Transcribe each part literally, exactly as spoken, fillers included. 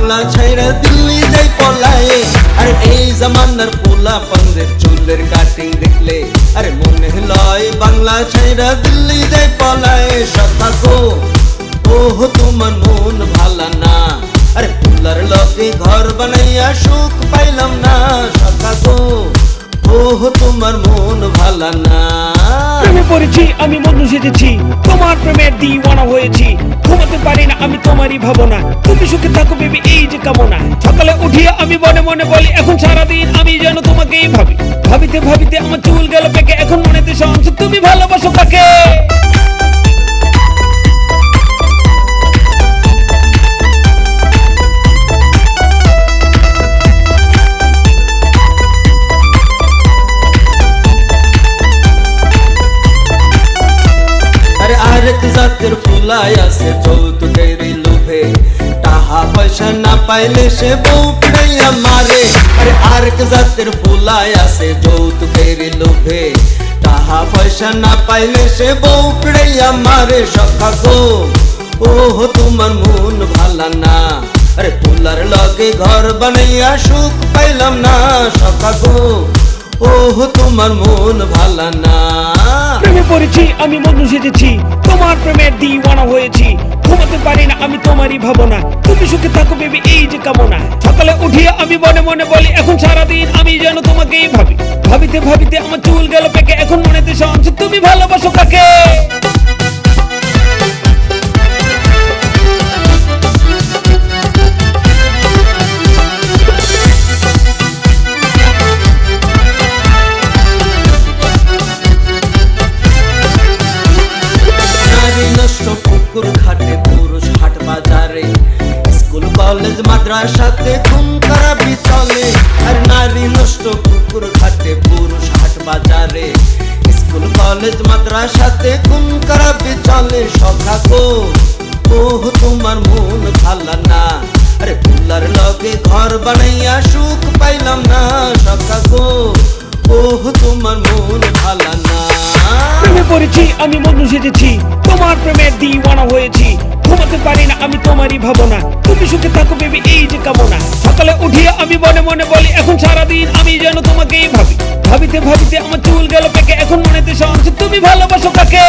বাংলা ছাইরা দিল্লি যাই পলায়ে। আরে এই জামানার পোলা পানদের চুলের কাটিং দেখলে আরে মনে লয় বাংলা ছাইরা দিল্লি যাই পলায়ে। সখা গো ওহ তোমার মন ভালা না, আরে পোলার লগে ঘর বানাইয়া সুখ পাইলাম না। সখা গো ওহ তোমার মন ভালা না। প্রেমে পড়েছি আমি মধু সেজেছি, তোমার প্রেমের দিওয়ানা হয়েছি। ঘুমাতে পারি না আমি তোমারই ভাবনা, তুমি সুখে থাকো বেবি এই যে কামনা। সকালে উঠিয়ে আমি মনে মনে বলি এখন সারাদিন আমি যেন তোমাকেই ভাবি। ভাবিতে ভাবিতে আমার চুল গেল পেকে, এখন মনেতে সংসার তুমি ভালোবাসো কাকে। আরেক জাতের ফুলাই আছে যৌতুকের লোভে, টাকা পয়সা না পাইলে সে বউ পিড়াইয়া মারে। আরে আরেক জাতের ফুলাই আছে যৌতুকের লোভে, টাকা পয়সা না পাইলে সে বউ পিড়াইয়া মারে। সখা গো ওহ তোমার মন ভালা না, আরে পোলার লগে ঘর বানাইয়া সুখ পাইলাম না। সখা গো ওহ তোমার মন ভালা না। প্রেমে পড়েছি আমি মধু সেজেছি, তোমার প্রেমের দিওয়ানা হয়েছি। ঘুমাতে পারি না আমি তোমারই ভাবনা, তুমি সুখে থাকো বেবি এই যে কামনা। সকালে উঠিয়ে আমি মনে মনে বলি এখন সারাদিন আমি যেন তোমাকেই ভাবি। ভাবিতে ভাবিতে আমার চুল গেল পেকে, এখন মনেতে সংসার তুমি ভালোবাসো কাকে। পুকুর ঘাটে পুরুষ হাট বাজারে, স্কুল কলেজ মাদ্রাসাতে খুন খারাপি চলে। আর নারী নষ্ট পুকুর ঘাটে পুরুষ হাট বাজারে, স্কুল কলেজ মাদ্রাসাতে খুন খারাপি চলে। সখা গো ওহ তোমার মন ভালা না, আরে পোলার লগে ঘর বানাইয়া সুখ পাইলাম না। সখা গো ওহ তোমার মন ভালা না। প্রেমে পড়েছি আমি মধু সেজেছি, তোমার প্রেমের দিওয়ানা হয়েছি। ঘুমাতে পারি না আমি তোমারই ভাবনা, তুমি সুখে থাকো বেবি এই যে কামনা। সকালে উঠিয়ে আমি মনে মনে বলি এখন সারাদিন আমি যেন তোমাকেই ভাবি। ভাবিতে ভাবিতে আমার চুল গেল পেকে, এখন মনেতে সংসার তুমি ভালোবাসো কাকে।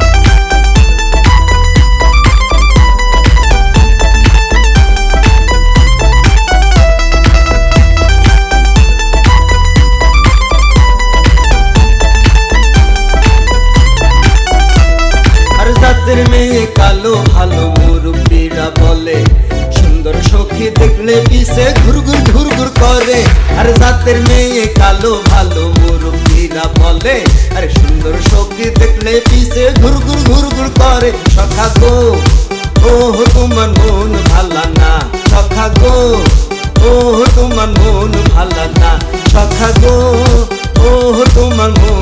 জাতের মেয়ে কালো ভালো মুরব্বীরা বলে, সুন্দর সখী দেখলে পিছে ঘুরঘুর ঘুরঘুর করে। আর জাতের মেয়ে কালো ভালো মুরব্বীরা বলে, আরে সুন্দর সখী দেখলে পিছে ঘুরঘুর ঘুরঘুর করে। সখা গো ওহ তোমার মন ভালা না। সখা গো ওহ তোমার মন ভালা না। সখা গো ওহ তোমার মন